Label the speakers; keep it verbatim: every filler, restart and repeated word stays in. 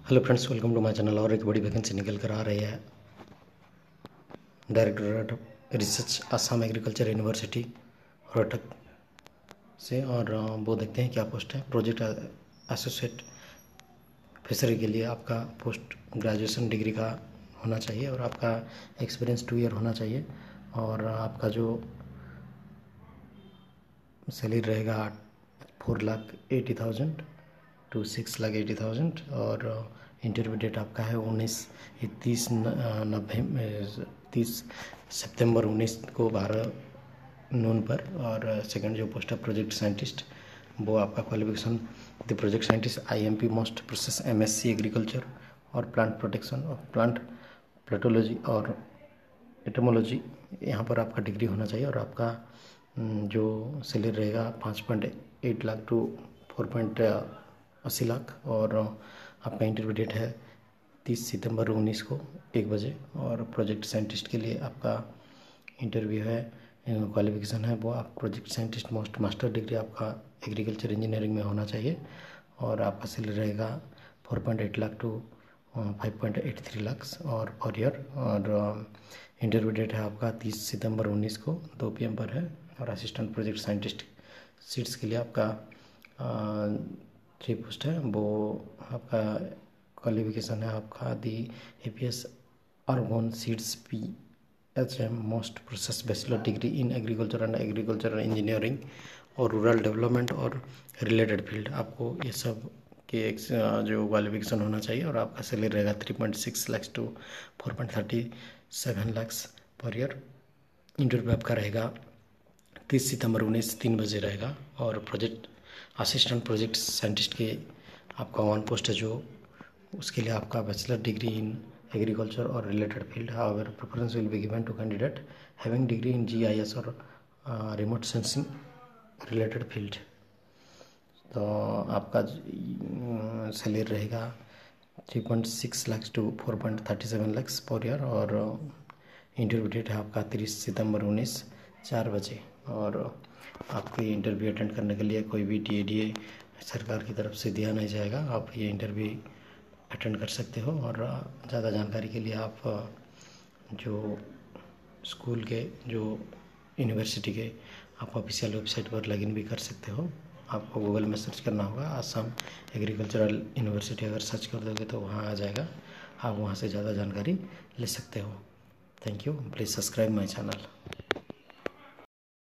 Speaker 1: Hello friends, welcome to my channel. और एक बड़ी वैकेंसी निकल कर आ रही है directorate of research Assam agriculture university Rohtak से। और वो देखते हैं क्या पोस्ट है। प्रोजेक्ट एसोसिएट फिशरी के लिए आपका पोस्ट ग्रेजुएशन डिग्री का होना चाहिए और आपका एक्सपीरियंस टू ईयर होना चाहिए। और आपका जो सैलरी रहेगा four lakh eighty thousand to six lakh eighty thousand. और इंटरव्यू डेट आपका है उन्नीस तीस नब्बे तीस सितंबर उन्नीस को बारह नून पर। और सेकंड जो पोस्ट है प्रोजेक्ट साइंटिस्ट, वो आपका qualification the project scientist I M P most process M S C agriculture और प्लांट प्रोटेक्शन और प्लांट प्लेटोलॉजी और एटमोलॉजी, यहाँ पर आपका डिग्री होना चाहिए। और आपका जो सैलरी रहेगा पाँच point eight lakh to four point अस्सी लाख। और आपका इंटरव्यू डेट है तीस सितंबर उन्नीस को एक बजे। और प्रोजेक्ट साइंटिस्ट के लिए आपका इंटरव्यू है, क्वालिफिकेशन है वो आप project scientist most master degree आपका एग्रीकल्चर इंजीनियरिंग में होना चाहिए। और आपका सैलरी रहेगा four point eight lakh to five point eight three lakh और पर ईयर। और इंटरव्यू डेट है आपका तीस सितंबर उन्नीस को दो पी एम पर है। और असिस्टेंट प्रोजेक्ट साइंटिस्ट सीट्स के लिए आपका थ्री पोस्ट है, वो आपका क्वालिफिकेशन है आपका the A P S argon seeds P H M most process bachelor degree in agriculture and agriculture engineering और रूरल डेवलपमेंट और रिलेटेड फील्ड। आपको ये सब के एक जो क्वालिफिकेशन होना चाहिए। और आपका सैलरी रहेगा three point six lakhs to four point thirty seven lakhs per year. Interview आपका रहेगा तीस सितंबर उन्नीस तीन बजे रहेगा। और प्रोजेक्ट असिस्टेंट प्रोजेक्ट साइंटिस्ट के आपका वन पोस्ट है, जो उसके लिए आपका बैचलर डिग्री इन एग्रीकल्चर और related field. However preference will be given to candidate having degree in G I S और रिमोट सेंसिंग रिलेटेड फील्ड। तो आपका सैलरी रहेगा three point six lakhs to four point thirty seven lakhs per year. और interview date है आपका तीस सितंबर उन्नीस चार बजे। और आपको ये इंटरव्यू अटेंड करने के लिए कोई भी डी ए डी ए सरकार की तरफ से दिया नहीं जाएगा। आप ये इंटरव्यू अटेंड कर सकते हो। और ज़्यादा जानकारी के लिए आप जो स्कूल के जो यूनिवर्सिटी के आप ऑफिशियल वेबसाइट पर लॉगिन भी कर सकते हो। आपको गूगल में सर्च करना होगा असम एग्रीकल्चरल यूनिवर्सिटी, अगर सर्च कर दोगे तो वहाँ आ जाएगा। आप वहाँ से ज़्यादा जानकारी ले सकते हो। Thank you. Please subscribe my channel.